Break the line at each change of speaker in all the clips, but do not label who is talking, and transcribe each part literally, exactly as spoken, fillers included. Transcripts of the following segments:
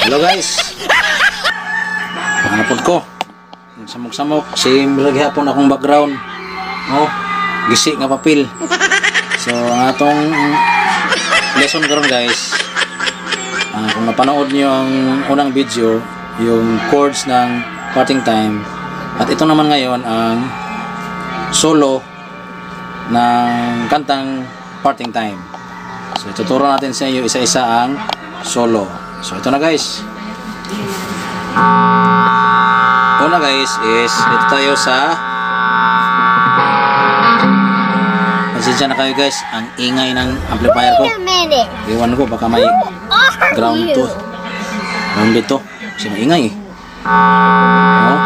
Hello guys. Hanapod ko. Samok-samok si lagi hapon akong background. Oh, gisi nga papel. So ang atong lesson karon guys. Uh, kung napanood niyo ang unang video, yung chords ng Parting Time, at ito naman ngayon ang solo ng kantang Parting Time. So ituturo natin sa inyo isa-isa ang solo. So ito na guys. Una guys is dito tayo sa, pasensya na kayo guys, ang ingay ng amplifier ko. Iwan ko baka may ground to. Ground dito. Kasi maingay eh. Oh.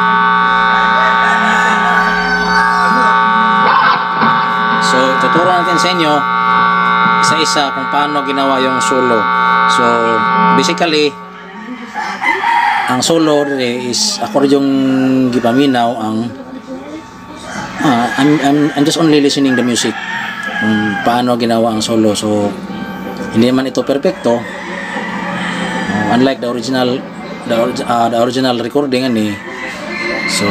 So tuturo natin sa inyo isa-isa kung paano ginawa yung solo. So basically ang solo is ako rin yung gipaminaw ang ah, I'm, I'm, I'm just only listening the music kung paano ginawa ang solo. So hindi naman ito perfecto, uh, unlike the original the, uh, the original recording ani. So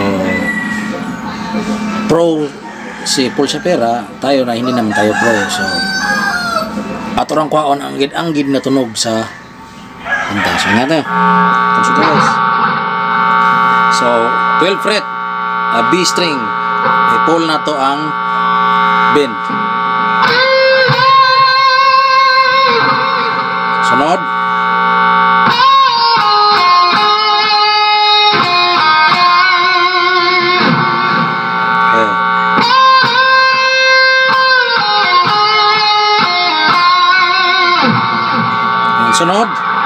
pro si Paul Shapira, tayo na hindi naman tayo pro. So ato rang kwaon ang gid ang gid na tunog sa kanta. So nga tayo. So guys. So twelve fret, a B string, i-pull na to ang bend. Sunod. Okay. Ang sunod.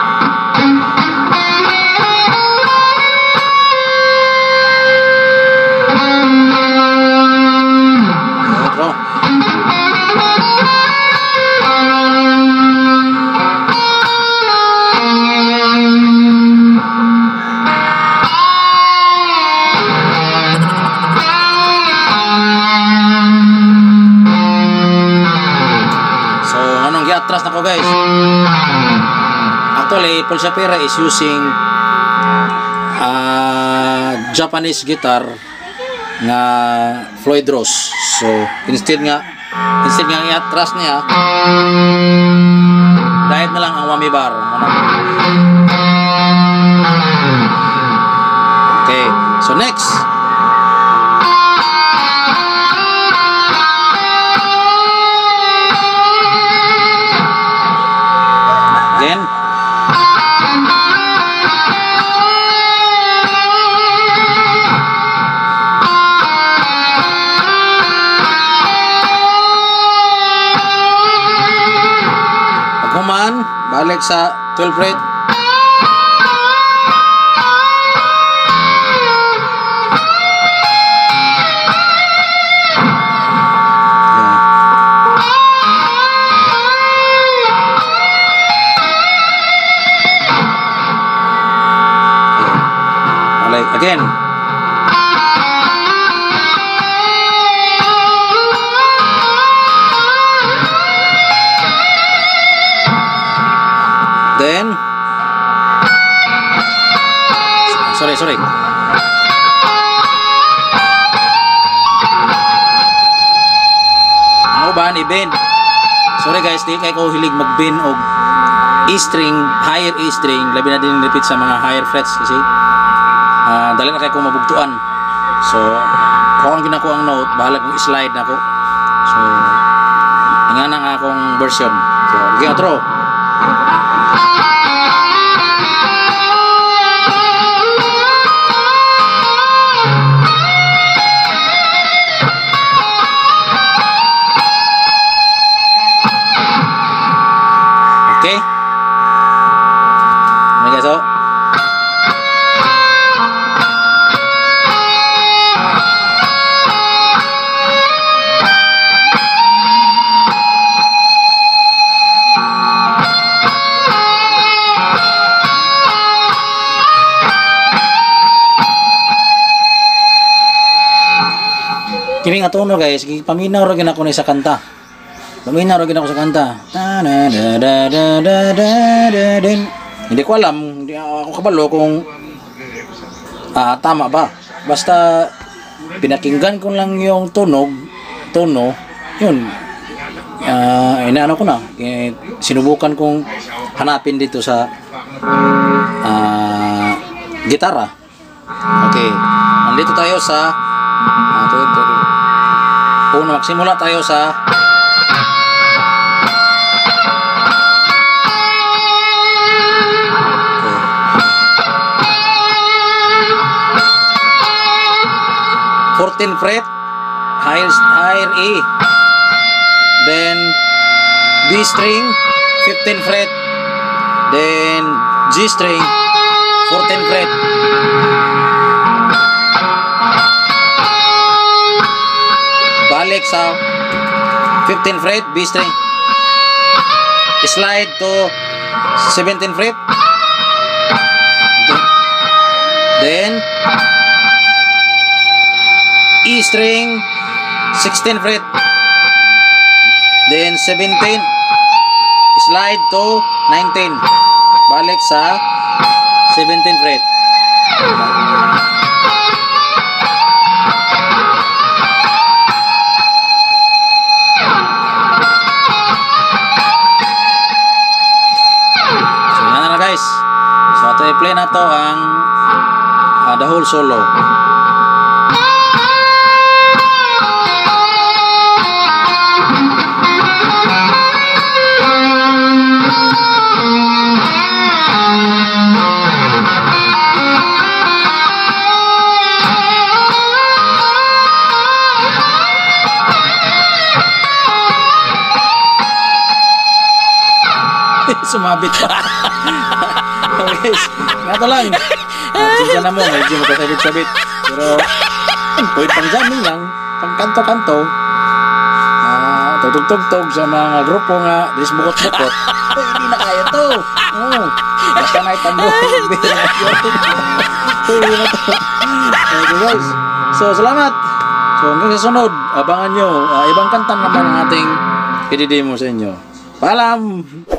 Atras na ko guys. Actually, Paul Shapira is using uh, Japanese guitar nga Floyd Rose. So instead nga instead nga i-atras niya, dahil na lang ang whammy bar. Okay, so next. Again. Paghuman, balik sa twelve fret. Again. Then sorry sorry ang uban i-bend. Sorry guys, di kay ko hilig mag-bend og E string, higher E string, labi na din repeat sa mga higher frets kasi Uh, dali na kayo kung mabugtuan. So kung ang ginako ang note, bahala kong slide na ko. So nga na nga akong version. So okay, outro. Okay. Ano guys, oh? Kini nga tono guys, paminaw ra gyud ako ni sa kanta. Paminaw ra gyud ako sa kanta. Ta da da da da da da. Hindi ko alam, hindi ako kabalo kung ah, tama ba. Basta pinakinggan ko lang yung tunog, tono, yun. Ah, inaano ko na, eh, sinubukan kong hanapin dito sa ah, gitara. Okay, nandito tayo sa ah, ito, ito, ito. Una, magsimula tayo sa fourteenth fret, higher, higher A, then B string, fifteenth fret, then G string, fourteenth fret, balik sa fifteenth fret, B string, slide to seventeenth fret, then E string, sixteenth fret, then seventeen, slide to nineteen, balik sa seventeenth fret. So yan na guys. So ito i-play na to ang uh, the whole solo. Sumabit pa. Okay, nga to lang. Sinsya na mo, medyo magkasabit-sabit. Pero, pwede pang jamming lang. Pang kanto-kanto. Uh, Tutug-tug-tug sa mga grupo nga, dis bukot-bukot. Uy, hindi na kaya to. Oh, basta na itando. Okay guys. So, salamat. So, hanggang sa sunod, abangan nyo. Uh, ibang kanta naman ang ating i-demo sa inyo. Paalam!